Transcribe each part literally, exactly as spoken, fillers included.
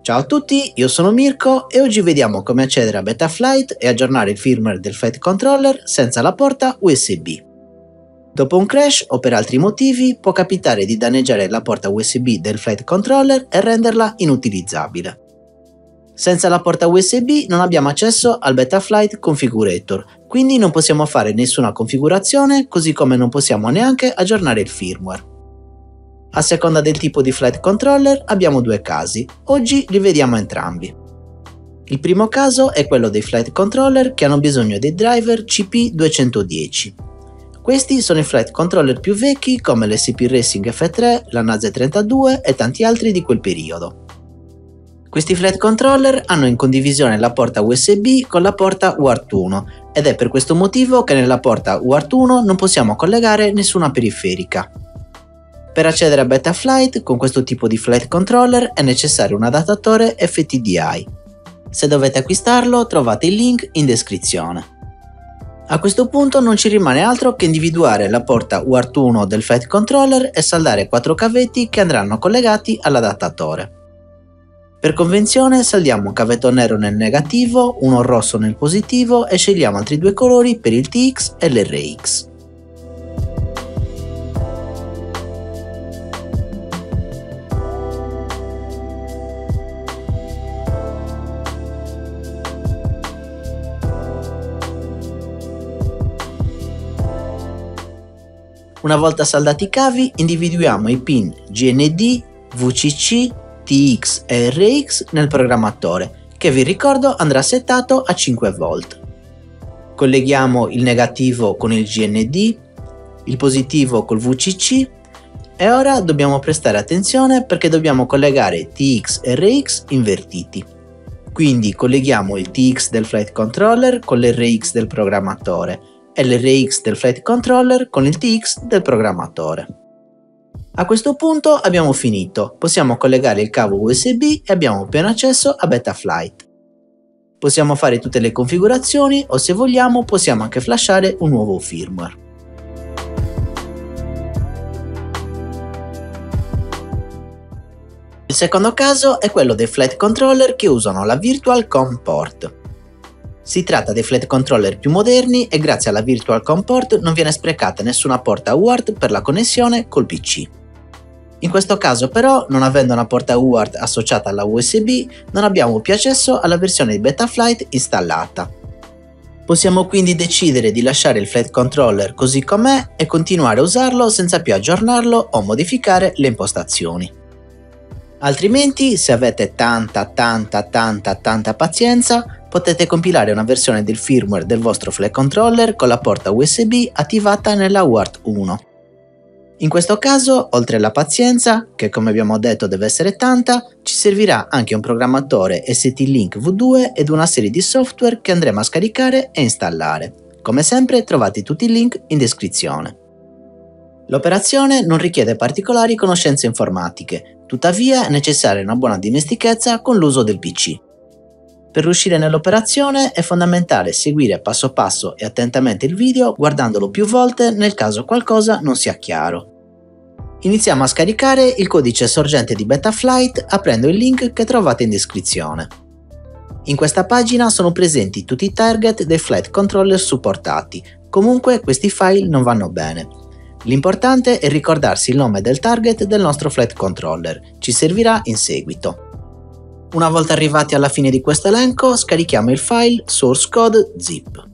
Ciao a tutti, io sono Mirko e oggi vediamo come accedere a Betaflight e aggiornare il firmware del Flight Controller senza la porta U S B. Dopo un crash o per altri motivi può capitare di danneggiare la porta U S B del Flight Controller e renderla inutilizzabile. Senza la porta U S B non abbiamo accesso al Betaflight Configurator, quindi non possiamo fare nessuna configurazione, così come non possiamo neanche aggiornare il firmware. A seconda del tipo di Flight Controller abbiamo due casi, oggi li vediamo entrambi. Il primo caso è quello dei Flight Controller che hanno bisogno dei driver C P duecentodieci. Questi sono i Flight Controller più vecchi come l'S P Racing F tre, la N A S E trentadue e tanti altri di quel periodo. Questi Flight Controller hanno in condivisione la porta U S B con la porta U A R T uno ed è per questo motivo che nella porta U A R T uno non possiamo collegare nessuna periferica. Per accedere a Betaflight con questo tipo di Flight Controller è necessario un adattatore F T D I. Se dovete acquistarlo trovate il link in descrizione. A questo punto non ci rimane altro che individuare la porta U A R T uno del Flight Controller e saldare quattro cavetti che andranno collegati all'adattatore. Per convenzione saldiamo un cavetto nero nel negativo, uno rosso nel positivo e scegliamo altri due colori per il T X e l'R X. Una volta saldati i cavi, individuiamo i pin G N D, V C C, T X e R X nel programmatore, che vi ricordo andrà settato a cinque volt. Colleghiamo il negativo con il G N D, il positivo col V C C e ora dobbiamo prestare attenzione perché dobbiamo collegare T X e R X invertiti. Quindi colleghiamo il T X del Flight Controller con l'R X del programmatore e l'R X del Flight Controller con il T X del programmatore. A questo punto abbiamo finito, possiamo collegare il cavo U S B e abbiamo pieno accesso a Betaflight. Possiamo fare tutte le configurazioni o se vogliamo possiamo anche flashare un nuovo firmware. Il secondo caso è quello dei Flight Controller che usano la Virtual COM Port. Si tratta dei Flight Controller più moderni e grazie alla Virtual COM Port non viene sprecata nessuna porta U A R T per la connessione col P C. In questo caso però, non avendo una porta U A R T associata alla U S B, non abbiamo più accesso alla versione di Betaflight installata. Possiamo quindi decidere di lasciare il Flight Controller così com'è e continuare a usarlo senza più aggiornarlo o modificare le impostazioni. Altrimenti, se avete tanta tanta tanta tanta pazienza, potete compilare una versione del firmware del vostro Flight Controller con la porta U S B attivata nella U A R T uno. In questo caso, oltre alla pazienza, che come abbiamo detto deve essere tanta, ci servirà anche un programmatore S T Link V due ed una serie di software che andremo a scaricare e installare. Come sempre trovate tutti i link in descrizione. L'operazione non richiede particolari conoscenze informatiche, tuttavia è necessaria una buona dimestichezza con l'uso del P C. Per riuscire nell'operazione è fondamentale seguire passo passo e attentamente il video guardandolo più volte nel caso qualcosa non sia chiaro. Iniziamo a scaricare il codice sorgente di Betaflight aprendo il link che trovate in descrizione. In questa pagina sono presenti tutti i target dei Flight Controller supportati, comunque questi file non vanno bene. L'importante è ricordarsi il nome del target del nostro Flight Controller, ci servirà in seguito. Una volta arrivati alla fine di questo elenco, scarichiamo il file source code zip.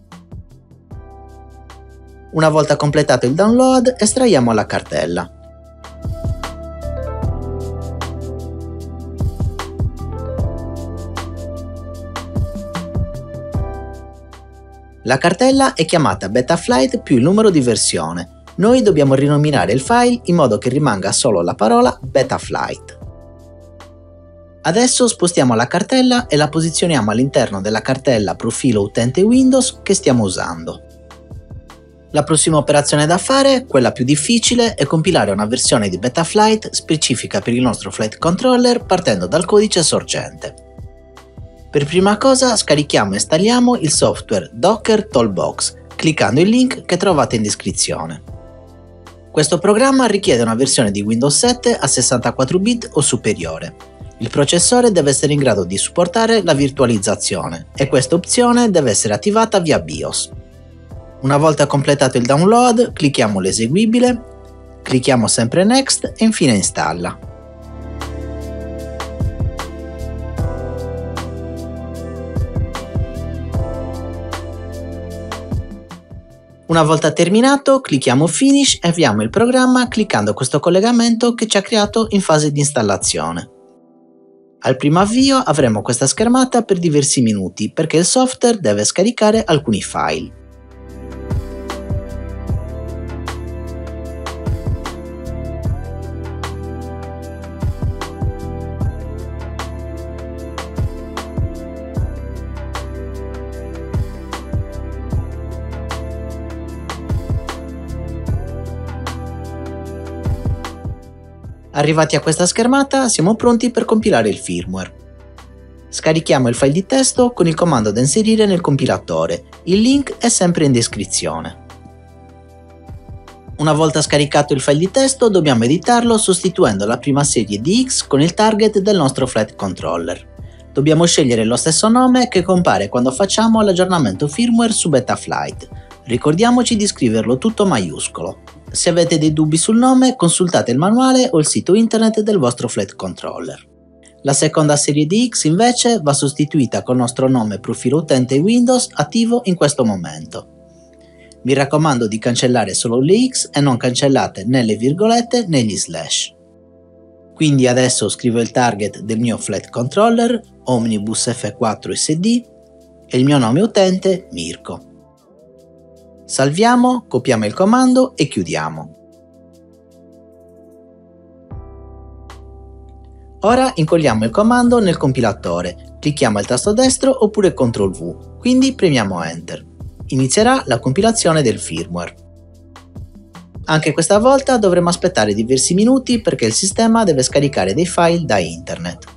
Una volta completato il download, estraiamo la cartella. La cartella è chiamata Betaflight più il numero di versione. Noi dobbiamo rinominare il file in modo che rimanga solo la parola Betaflight. Adesso spostiamo la cartella e la posizioniamo all'interno della cartella profilo utente Windows che stiamo usando. La prossima operazione da fare, quella più difficile, è compilare una versione di Betaflight specifica per il nostro Flight Controller partendo dal codice sorgente. Per prima cosa scarichiamo e installiamo il software Docker Toolbox, cliccando il link che trovate in descrizione. Questo programma richiede una versione di Windows sette a sessantaquattro bit o superiore. Il processore deve essere in grado di supportare la virtualizzazione e questa opzione deve essere attivata via BIOS. Una volta completato il download, clicchiamo l'eseguibile, clicchiamo sempre Next e infine installa. Una volta terminato, clicchiamo Finish e avviamo il programma cliccando questo collegamento che ci ha creato in fase di installazione. Al primo avvio avremo questa schermata per diversi minuti perché il software deve scaricare alcuni file. Arrivati a questa schermata siamo pronti per compilare il firmware. Scarichiamo il file di testo con il comando da inserire nel compilatore, il link è sempre in descrizione. Una volta scaricato il file di testo dobbiamo editarlo sostituendo la prima serie di X con il target del nostro flight controller. Dobbiamo scegliere lo stesso nome che compare quando facciamo l'aggiornamento firmware su Betaflight. Ricordiamoci di scriverlo tutto maiuscolo. Se avete dei dubbi sul nome, consultate il manuale o il sito internet del vostro flight controller. La seconda serie di X invece va sostituita col nostro nome profilo utente Windows attivo in questo momento. Mi raccomando di cancellare solo le X e non cancellate né le virgolette né gli slash. Quindi adesso scrivo il target del mio flight controller, Omnibus F quattro S D, e il mio nome utente, Mirko. Salviamo, copiamo il comando e chiudiamo. Ora incolliamo il comando nel compilatore, clicchiamo il tasto destro oppure control V, quindi premiamo Enter. Inizierà la compilazione del firmware. Anche questa volta dovremo aspettare diversi minuti perché il sistema deve scaricare dei file da internet.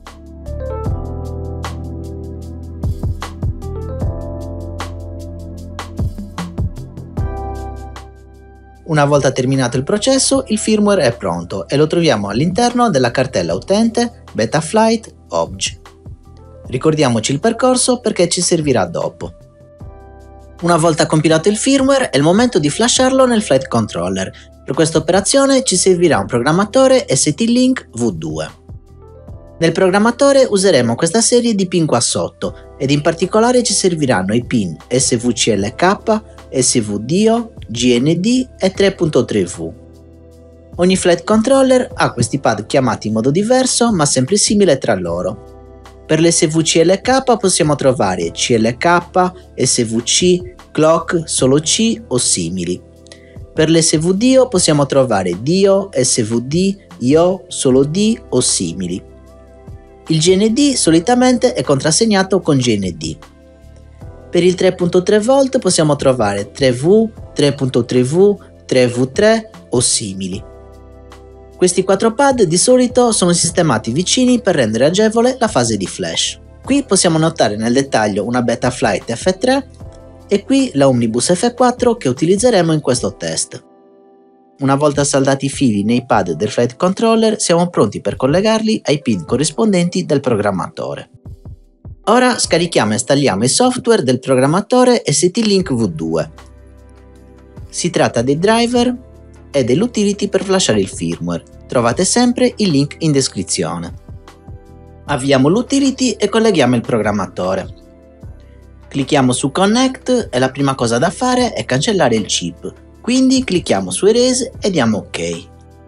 Una volta terminato il processo, il firmware è pronto e lo troviamo all'interno della cartella utente Betaflight Obj. Ricordiamoci il percorso perché ci servirà dopo. Una volta compilato il firmware è il momento di flasharlo nel flight controller. Per questa operazione ci servirà un programmatore S T-Link V due. Nel programmatore useremo questa serie di pin qua sotto ed in particolare ci serviranno i pin S V C L K, S V D I O, G N D e tre punto tre V. Ogni flight controller ha questi pad chiamati in modo diverso ma sempre simile tra loro. Per l'S V C L K possiamo trovare C L K, S V C, clock, solo C o simili. Per l'S V D I O possiamo trovare D I O, S V D, I O, solo D o simili. Il G N D solitamente è contrassegnato con G N D. Per il tre punto tre volt possiamo trovare tre V, tre punto tre V, tre V tre o simili. Questi quattro pad di solito sono sistemati vicini per rendere agevole la fase di flash. Qui possiamo notare nel dettaglio una Betaflight F tre e qui la Omnibus F quattro che utilizzeremo in questo test. Una volta saldati i fili nei pad del flight controller siamo pronti per collegarli ai pin corrispondenti del programmatore. Ora scarichiamo e installiamo il software del programmatore S T-Link V due. Si tratta dei driver e dell'utility per flashare il firmware. Trovate sempre il link in descrizione. Avviamo l'utility e colleghiamo il programmatore. Clicchiamo su Connect e la prima cosa da fare è cancellare il chip, quindi clicchiamo su Erase e diamo OK.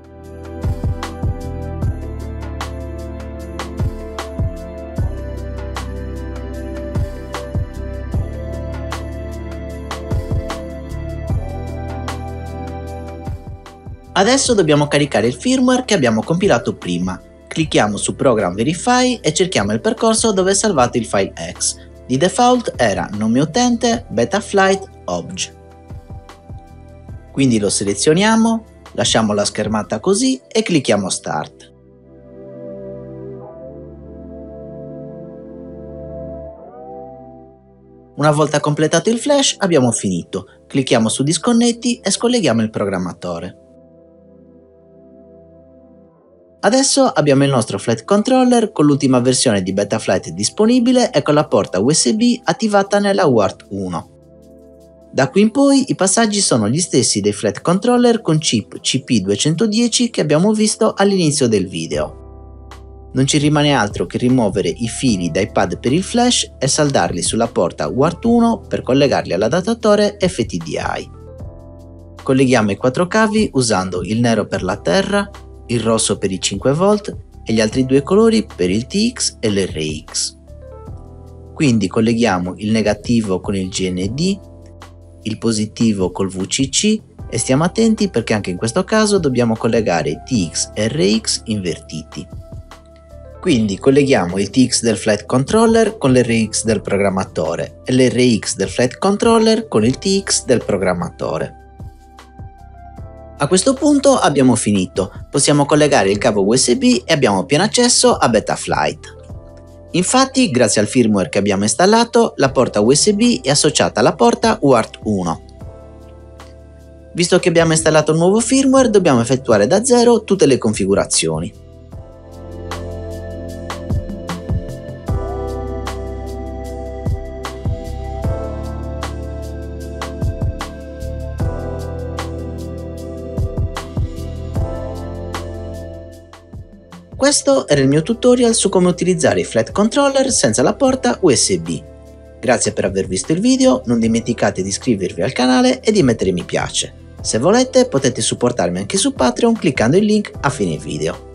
Adesso dobbiamo caricare il firmware che abbiamo compilato prima. Clicchiamo su Program Verify e cerchiamo il percorso dove è salvato il file X. Di default era nome utente Betaflight Obj. Quindi lo selezioniamo, lasciamo la schermata così e clicchiamo Start. Una volta completato il flash abbiamo finito. Clicchiamo su Disconnetti e scolleghiamo il programmatore. Adesso abbiamo il nostro Flight Controller con l'ultima versione di Betaflight disponibile e con la porta U S B attivata nella U A R T uno. Da qui in poi i passaggi sono gli stessi dei Flight Controller con chip C P duecentodieci che abbiamo visto all'inizio del video. Non ci rimane altro che rimuovere i fili dai pad per il flash e saldarli sulla porta U A R T uno per collegarli all'adattatore F T D I. Colleghiamo i quattro cavi usando il nero per la terra, il rosso per i cinque volt e gli altri due colori per il T X e l'R X. Quindi colleghiamo il negativo con il G N D, il positivo col V C C e stiamo attenti perché anche in questo caso dobbiamo collegare T X e R X invertiti. Quindi colleghiamo il T X del Flight Controller con l'R X del programmatore e l'R X del Flight Controller con il T X del programmatore. A questo punto abbiamo finito, possiamo collegare il cavo U S B e abbiamo pieno accesso a Betaflight. Infatti, grazie al firmware che abbiamo installato, la porta U S B è associata alla porta U A R T uno. Visto che abbiamo installato il nuovo firmware, dobbiamo effettuare da zero tutte le configurazioni. Questo era il mio tutorial su come utilizzare i Flight Controller senza la porta U S B. Grazie per aver visto il video, non dimenticate di iscrivervi al canale e di mettere mi piace. Se volete potete supportarmi anche su Patreon cliccando il link a fine video.